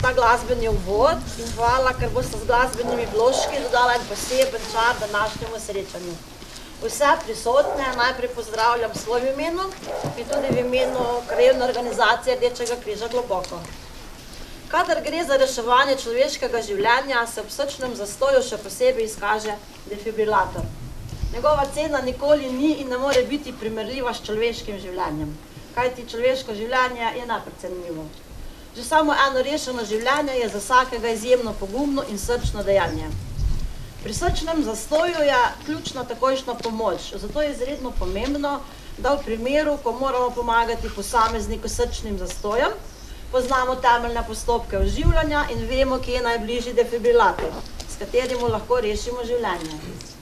ta glasbeni uvod in hvala, ker boste z glasbenimi vložki dodala en poseben čar današnjemu srečanju. Vse prisotne najprej pozdravljam v svojim imenom in tudi v imenu krajevne organizacije Rdečega križa Globoko. Kadar gre za reševanje človeškega življenja, se ob srčnem zastoju še posebej izkaže defibrilator. Njegova cena nikoli ni in ne more biti primerljiva s človeškim življenjem, kajti človeško življenje je neprecenljivo. Že samo eno rešeno življenje je za vsakega izjemno pogumno in srčno dejanje. Pri srčnem zastoju je ključna takojšnja pomoč, zato je izredno pomembno, da v primeru, ko moramo pomagati posamezniku s srčnim zastojem, poznamo temeljne postopke oživljanja in vemo, kje je najbližji defibrilator, s katerim lahko rešimo življenje.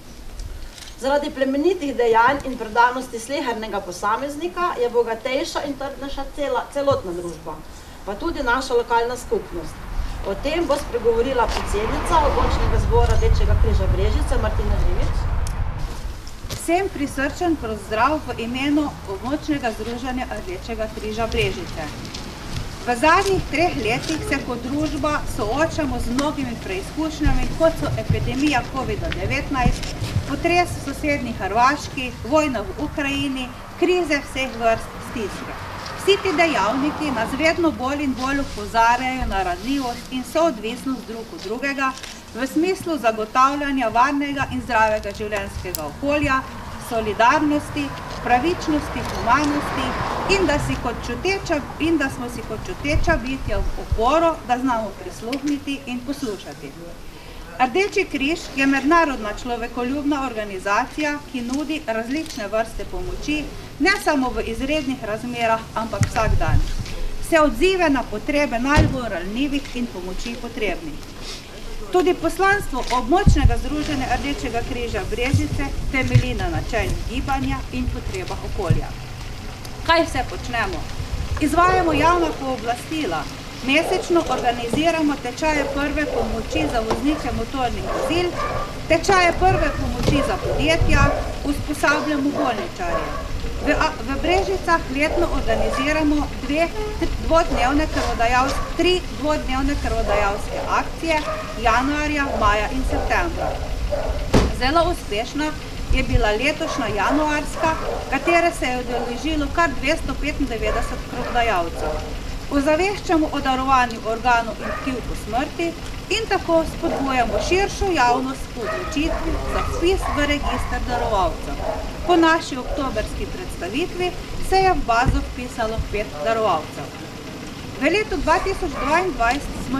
Zaradi plemenitih dejanj in predanosti slehernega posameznika je bogatejša in trdnejša celotna družba, pa tudi naša lokalna skupnost. O tem bo spregovorila predsednica Območnega zbora Rdečega križa Brežice, Martina Živič. Vsem prisrčen pozdrav v imenu Območnega združenja Rdečega križa Brežice. V zadnjih 3 letih se kot družba soočamo z mnogimi preizkušnjami, kot so epidemija COVID-19, potres v sosednji Hrvaški, vojna v Ukrajini, krize vseh vrst, stiske. Vsi ti dejavniki nas vedno bolj in bolj opozarjajo na ranljivost in soodvisnost drug od drugega v smislu zagotavljanja varnega in zdravega življenjskega okolja, solidarnosti, pravičnosti, humanosti in da smo si kot čuteča bitja v oporo, da znamo prisluhniti in poslušati. Rdeči križ je mednarodna človekoljubna organizacija, ki nudi različne vrste pomoči, ne samo v izrednih razmerah, ampak vsak dan. Se odzive na potrebe najbolj ranljivih in pomoči potrebnih. Tudi poslanstvo Območnega združenja Rdečega križa Brežice temelji na načelih gibanja in potrebah okolja. Kaj vse počnemo? Izvajamo javna pooblastila. Mesečno organiziramo tečaje prve pomoči za voznike motornih vozil, tečaje prve pomoči za podjetja, usposabljamo bolničarje. V Brežicah letno organiziramo 3 dvodnevne krvodajalske akcije januarja, maja in septembra. Zelo uspešna je bila letošnja januarska, katere se je udeležilo kar 295 krvodajalcev. Ozaveščamo o darovanju organov in tkiv po smrti in tako spodbujamo širšo javnost po odločitvi za vpis v register darovalcev. Po naši oktoberski predstavitvi se je v bazo vpisalo 5 darovalcev. V letu 2022 smo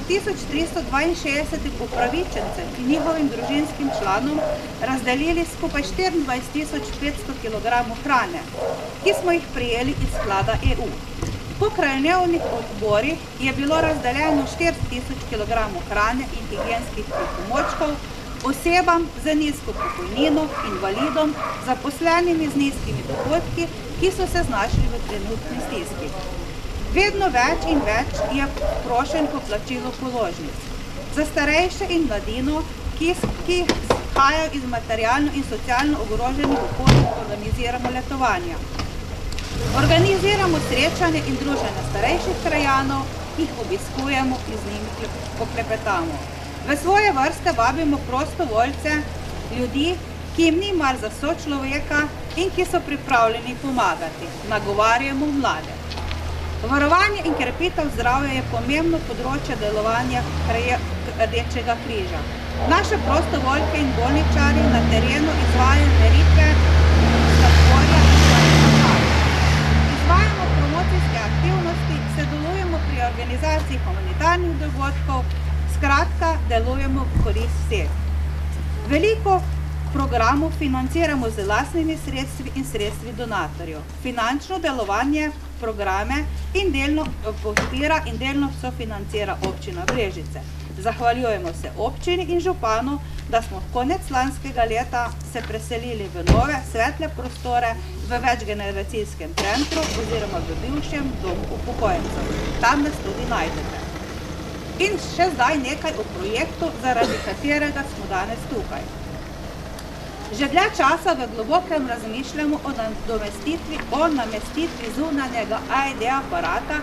1362 upravičencem in njihovim družinskim članom razdelili skupaj 24.500 kg hrane, ki smo jih prijeli iz sklada EU. Po krajevnih odborih je bilo razdeljeno 4000 kg hrane in higienskih pripomočkov osebam z nizko pokojnino, invalidom, zaposlenimi z nizkimi dohodki, ki so se znašli v trenutni stiski. Vedno več in več je prošenj po plačilu položnic. Za starejše in mladino, ki izhajajo iz materialno in socialno ogroženih okolij, organiziramo letovanja. Organiziramo srečanje in druženje starejših krajanov, jih obiskujemo in z njimi poklepetamo. V svoje vrste vabimo prostovoljce, ljudi, ki jim ni mar za sočloveka in ki so pripravljeni pomagati. Nagovarjamo mlade. Varovanje in krepitev zdravja je pomembno področje delovanja Rdečega križa. Naše prostovoljke in bolničarji na terenu izvajajo meritve sladkorja in sladkorja. Izvajamo promocijske aktivnosti, sodelujemo pri organizaciji humanitarnih dogodkov, skratka, delujemo v korist vseh. Veliko programov financiramo z lastnimi sredstvi in sredstvi donatorjev. Finančno delovanje programe in delno podpira in delno sofinancira občina Brežice. Zahvaljujemo se občini in županu, da smo konec lanskega leta se preselili v nove, svetle prostore v večgeneracijskem centru oziroma v bivšem domu upokojencev. Tam nas tudi najdete. In še zdaj nekaj o projektu, zaradi katerega smo danes tukaj. Že dlje časa v globokem razmišljamo o namestitvi zunanjega AED aparata,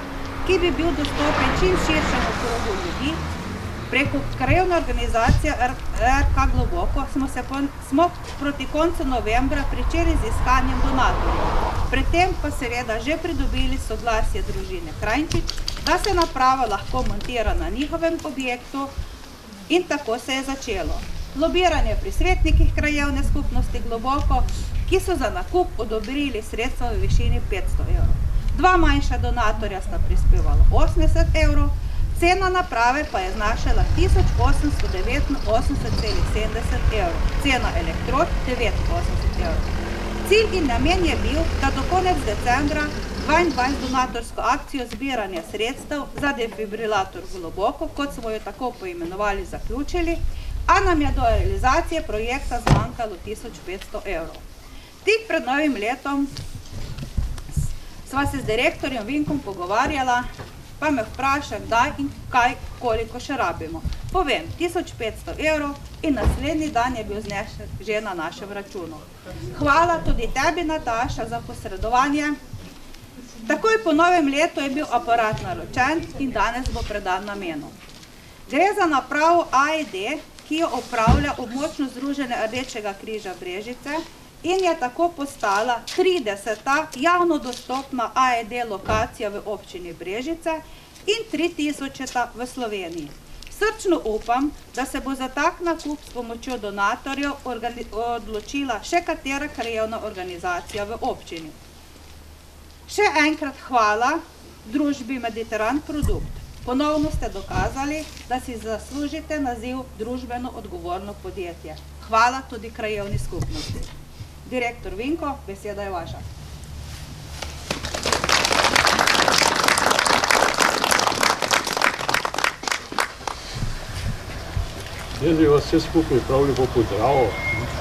ki bi bil dostopen čim širšemu krogu ljudi. Preko krajevne organizacije RK Globoko smo proti koncu novembra pričeli z iskanjem donatorjev. Predtem pa seveda že pridobili soglasje družine Krajnčič, da se naprava lahko montira na njihovem objektu in tako se je začelo. Lobiranje pri svetnikih krajevne skupnosti Globoko, ki so za nakup odobrili sredstva v višini 500 evrov. Dva manjša donatorja sta prispevala 80 evrov, cena naprave pa je znašala 1889,70 evrov, cena elektrod 89 evrov. Cilj in namen je bil, da do konec decembra 22 donatorsko akcijo zbiranja sredstev za defibrilator Globoko, kot smo jo tako poimenovali, zaključili, a nam je do realizacije projekta zmanjkalo 1500 evrov. Tik pred novim letom sva se z direktorjem Vinkom pogovarjala, pa me vpraša, kdaj in kaj, koliko še rabimo. Povem, 1500 evrov in naslednji dan je bil znesek že na našem računu. Hvala tudi tebi, Nataša, za posredovanje. Takoj po novem letu je bil aparat naročen in danes bo predan namenu. Gre za napravo AED, ki jo upravlja območno združenje Rdečega križa Brežice in je tako postala 30. javno dostopna AED lokacija v občini Brežice in 3000. v Sloveniji. Srčno upam, da se bo za tak nakup s pomočjo donatorjev odločila še katera krajevna organizacija v občini. Še enkrat hvala družbi Mediteran Produkt. Ponovno ste dokazali, da si zaslužite naziv družbeno odgovorno podjetje. Hvala tudi krajevni skupnosti. Direktor Vinko, beseda je vaša. Jaz bi vas vse skupaj prav lepo pozdravil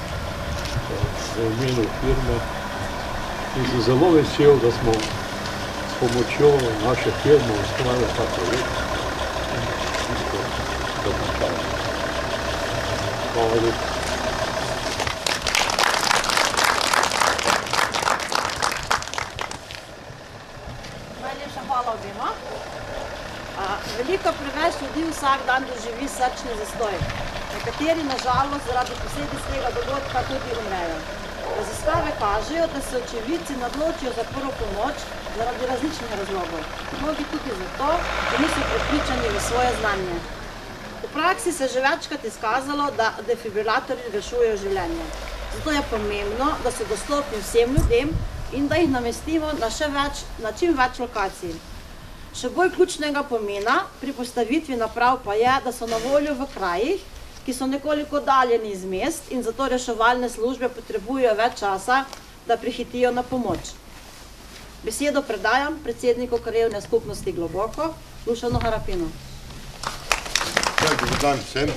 v imenu firme in sem zelo vesel, da smo s pomočjo naše firme ustvarjali ta projekt in čisto dokončali. Hvala lepo. Najlepša hvala obima. Veliko preveč ljudi vsak dan doživi srčni zastoj. Nekateri, na žalost, zaradi poslednjega dogodka tudi umrejo. Raziskave kažejo, da se očividci odločijo za prvo pomoč zaradi različnih razlogov. Mnogi tudi zato, da niso prepričani v svoje znanje. V praksi se je že večkrat izkazalo, da defibrilatorji rešujejo življenje. Zato je pomembno, da so dostopni vsem ljudem in da jih namestimo na čim več lokacij. Še bolj ključnega pomena pri postavitvi naprav pa je, da so na voljo v krajih, ki so nekoliko daljeni iz mest in zato reševalne službe potrebujejo več časa, da prihitijo na pomoč. Besedo predajam predsedniku krajevne skupnosti Globoko, Dušanu Harapinu. Dober dan vsem.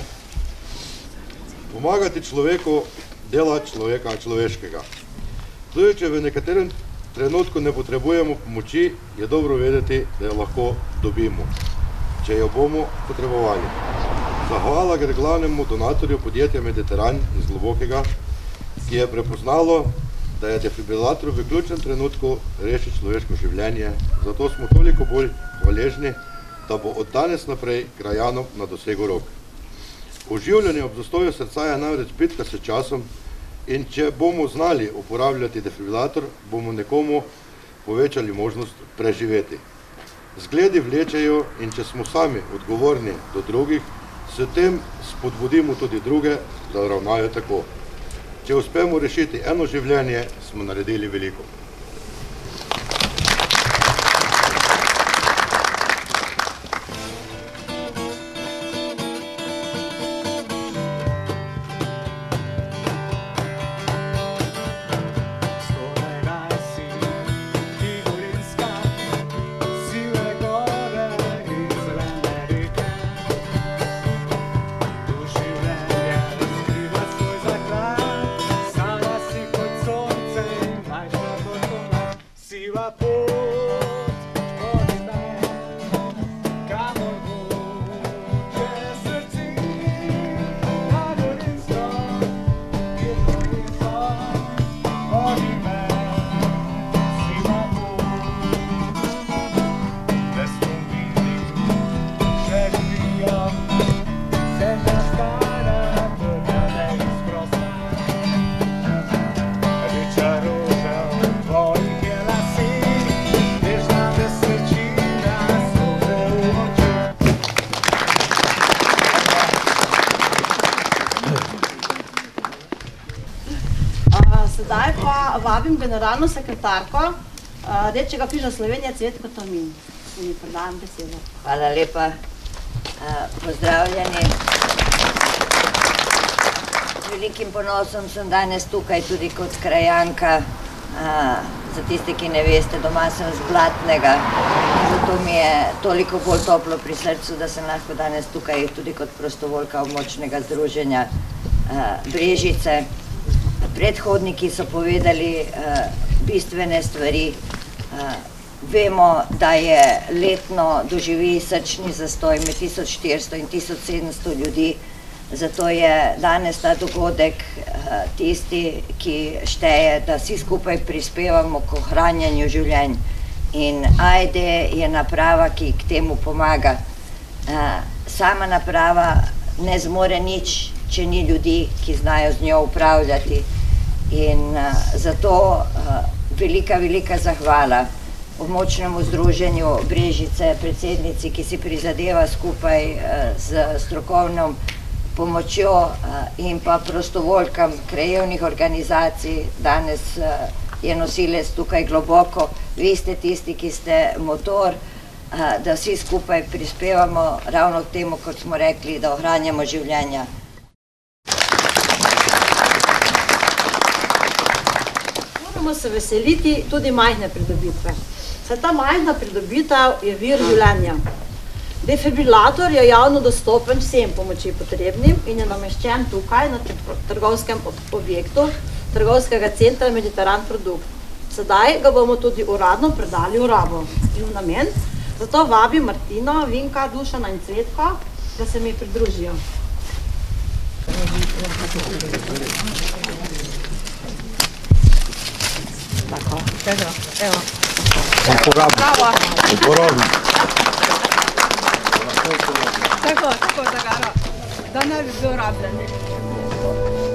Pomagati človeku dela človeka človeškega. Tudi če v nekaterem trenutku ne potrebujemo pomoči, je dobro vedeti, da jo lahko dobimo, če jo bomo potrebovali. Zahvala gre glavnemu donatorju podjetja Mediteran iz Globokega, ki je prepoznalo, da je defibrilator v ključnem trenutku reši človeško življenje, zato smo toliko bolj hvaležni, da bo od danes naprej krajanom na dosegu rok. Oživljanje ob zastoju srca je namreč bitka s časom in če bomo znali uporabljati defibrilator, bomo nekomu povečali možnost preživeti. Zgledi vlečejo in če smo sami odgovorni do drugih, s tem spodbudimo tudi druge, da ravnajo tako. Če uspemo rešiti eno življenje, smo naredili veliko. Sama si kot sonce in majhna Sedaj pa vabim generalno sekretarko Rdečega križa Slovenije Cvetko Tomin. In predajam besedo. Hvala lepa. Pozdravljeni. Z velikim ponosom sem danes tukaj tudi kot krajanka. Za tiste, ki ne veste, doma sem z Blatnega. Zato mi je toliko bolj toplo pri srcu, da sem lahko danes tukaj tudi kot prostovoljka območnega združenja Brežice. Predhodniki so povedali bistvene stvari. Vemo, da je letno doživi srčni zastoj med 1400 in 1700 ljudi, zato je danes ta dogodek tisti, ki šteje, da vsi skupaj prispevamo k ohranjanju življenj. In AED je naprava, ki k temu pomaga. Sama naprava ne zmore nič, če ni ljudi, ki znajo z njo upravljati. In zato velika zahvala območnemu združenju Brežice, predsednici, ki si prizadeva skupaj z strokovno pomočjo in pa prostovoljkam krajevnih organizacij. Danes je nosilec tukaj globoko. Vi ste tisti, ki ste motor, da vsi skupaj prispevamo ravno k temu, kot smo rekli, da ohranjamo življenja. Moramo se veseliti tudi majhne pridobitve. Saj ta majhna pridobitev je vir življenja. Defibrilator je javno dostopen vsem pomoči potrebnim in je nameščen tukaj na trgovskem objektu trgovskega centra Mediteran Produkt. Sedaj ga bomo tudi uradno predali v rabo in v namen. Zato vabim Martino, Vinka, Dušana in Cvetko, da se mi pridružijo. Tako, evo. Bravo. Uporabno. Tako, Zagaro, da ne bi bil rabljen.